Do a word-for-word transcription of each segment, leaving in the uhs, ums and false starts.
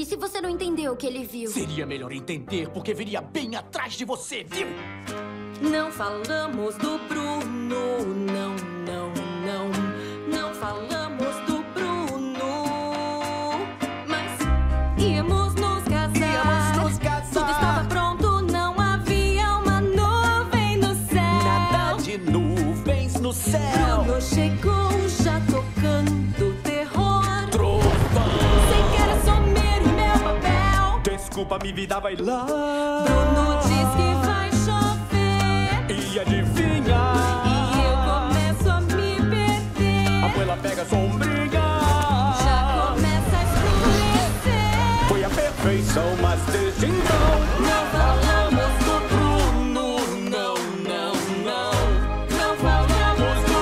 E se você não entendeu o que ele viu? Seria melhor entender, porque viria bem atrás de você, viu? Não falamos do Bruno, não, não, não. Não falamos do Bruno, mas íamos nos casar. Íamos nos casar. Tudo estava pronto, não havia uma nuvem no céu. Nada de nuvens no céu. Bruno chegou já tocando terror. Trovão. Sei que era assumir o meu papel. Desculpa, minha vida, vai lá. Bruno diz que vai chover. E adivinha? E eu começo a me perder. A abuela pega a sombrinha. Já começa a escurecer. Foi a perfeição, mas desde então Não falamos do Bruno, não, não, não. Não falamos do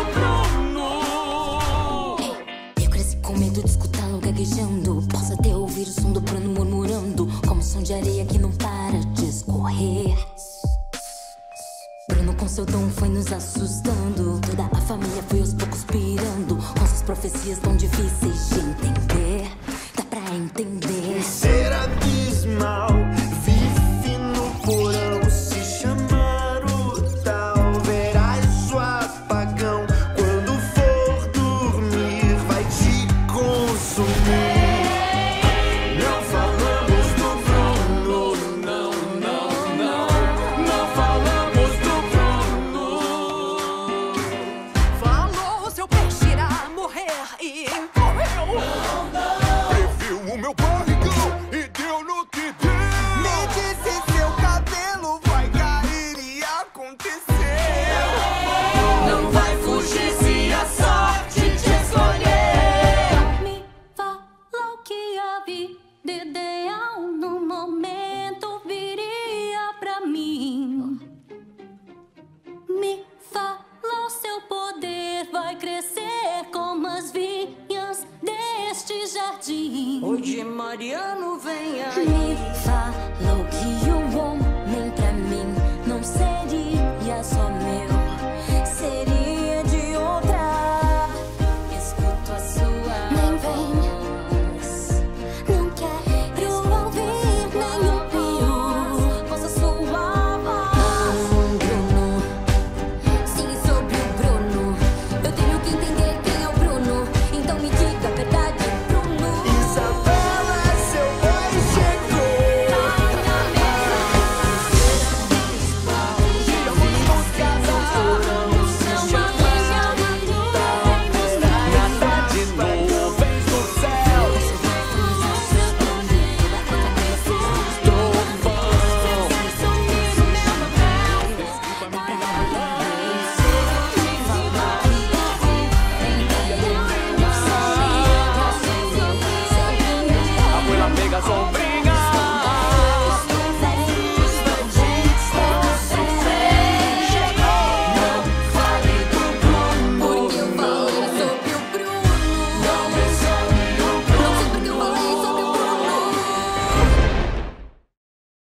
Bruno. Eu cresci com medo de escutá-lo gaguejando. Posso até ouvir o som do Bruno murmurando, como som de areia que não para de escorrer. Bruno com seu dom foi nos assustando. Toda a família foi aos poucos pirando, com suas profecias tão difíceis de entender. Dá pra entender. Ser abismal, vive no porão, se chamar o tal, verás o apagão. Quando for dormir, vai te consumir. Não falamos do Bruno, não, não, não. Não falamos do Bruno. Falou, seu peixe irá morrer e morreu. Previu o meu barrigão e deu no que deu. Me disse seu cabelo vai cair e aconteceu. Não vai fugir se a sorte te escolher. Me falou que a vida ideal no momento viria pra mim. Me falou seu poder vai crescer como as vinhas deste jardim. Hoje Mariano vem aí. Me falou que o homem pra mim não sei